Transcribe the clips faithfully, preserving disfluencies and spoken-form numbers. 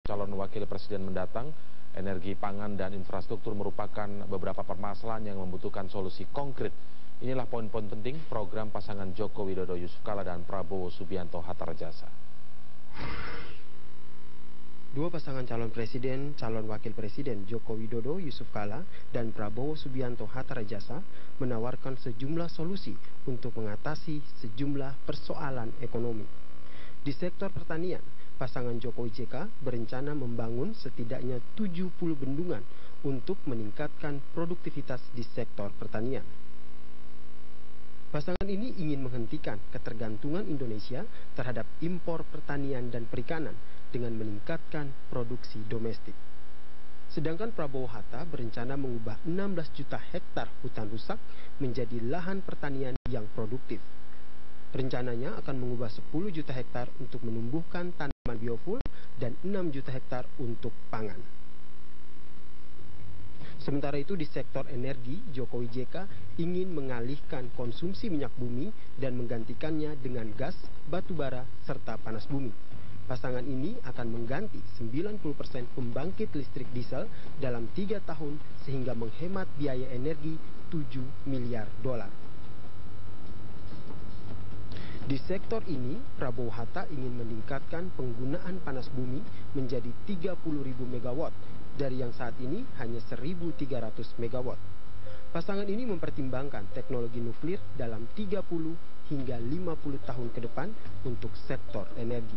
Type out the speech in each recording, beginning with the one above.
calon wakil presiden mendatang, energi, pangan, dan infrastruktur merupakan beberapa permasalahan yang membutuhkan solusi konkret. Inilah poin-poin penting program pasangan Joko Widodo Yusuf Kala dan Prabowo Subianto Hatta Rajasa. Dua pasangan calon presiden, calon wakil presiden Joko Widodo Yusuf Kala dan Prabowo Subianto Hatta Rajasa menawarkan sejumlah solusi untuk mengatasi sejumlah persoalan ekonomi. Di sektor pertanian, pasangan Jokowi J K berencana membangun setidaknya tujuh puluh bendungan untuk meningkatkan produktivitas di sektor pertanian. Pasangan ini ingin menghentikan ketergantungan Indonesia terhadap impor pertanian dan perikanan dengan meningkatkan produksi domestik. Sedangkan Prabowo Hatta berencana mengubah enam belas juta hektar hutan rusak menjadi lahan pertanian yang produktif. Rencananya akan mengubah sepuluh juta hektar untuk menumbuhkan tanaman biofuel dan enam juta hektar untuk pangan. Sementara itu di sektor energi, Jokowi J K ingin mengalihkan konsumsi minyak bumi dan menggantikannya dengan gas, batu bara, serta panas bumi. Pasangan ini akan mengganti sembilan puluh persen pembangkit listrik diesel dalam tiga tahun sehingga menghemat biaya energi tujuh miliar dolar. Di sektor ini, Prabowo Hatta ingin meningkatkan penggunaan panas bumi menjadi tiga puluh ribu megawatt dari yang saat ini hanya seribu tiga ratus megawatt. Pasangan ini mempertimbangkan teknologi nuklir dalam tiga puluh hingga lima puluh tahun ke depan untuk sektor energi.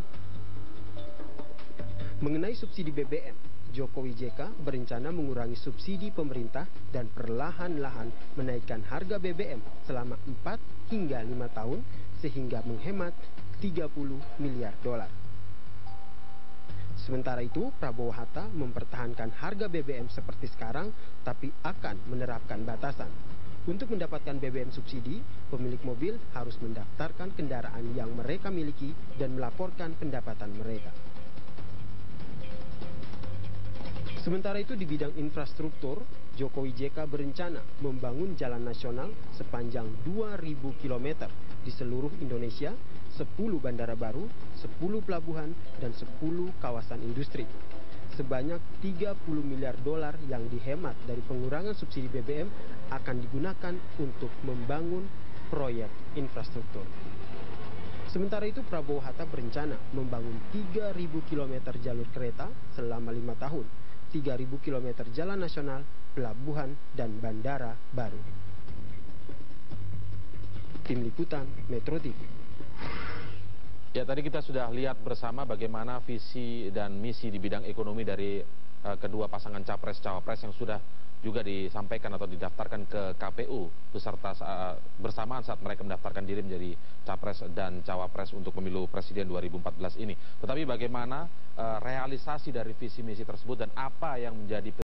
Mengenai subsidi B B M, Jokowi J K berencana mengurangi subsidi pemerintah dan perlahan-lahan menaikkan harga B B M selama empat hingga lima tahun sehingga menghemat tiga puluh miliar dolar. Sementara itu, Prabowo Hatta mempertahankan harga B B M seperti sekarang tapi akan menerapkan batasan. Untuk mendapatkan B B M subsidi, pemilik mobil harus mendaftarkan kendaraan yang mereka miliki dan melaporkan pendapatan mereka. Sementara itu di bidang infrastruktur, Jokowi J K berencana membangun jalan nasional sepanjang dua ribu kilometer di seluruh Indonesia, sepuluh bandara baru, sepuluh pelabuhan, dan sepuluh kawasan industri. Sebanyak tiga puluh miliar dolar yang dihemat dari pengurangan subsidi B B M akan digunakan untuk membangun proyek infrastruktur. Sementara itu Prabowo Hatta berencana membangun tiga ribu kilometer jalur kereta selama lima tahun, tiga ribu kilometer jalan nasional, pelabuhan, dan bandara baru. Tim Liputan Metro T V. Ya, tadi kita sudah lihat bersama bagaimana visi dan misi di bidang ekonomi dari uh, kedua pasangan capres-cawapres yang sudah juga disampaikan atau didaftarkan ke K P U beserta uh, bersamaan saat mereka mendaftarkan diri menjadi capres dan cawapres untuk pemilu presiden dua ribu empat belas ini. Tetapi bagaimana uh, realisasi dari visi misi tersebut dan apa yang menjadi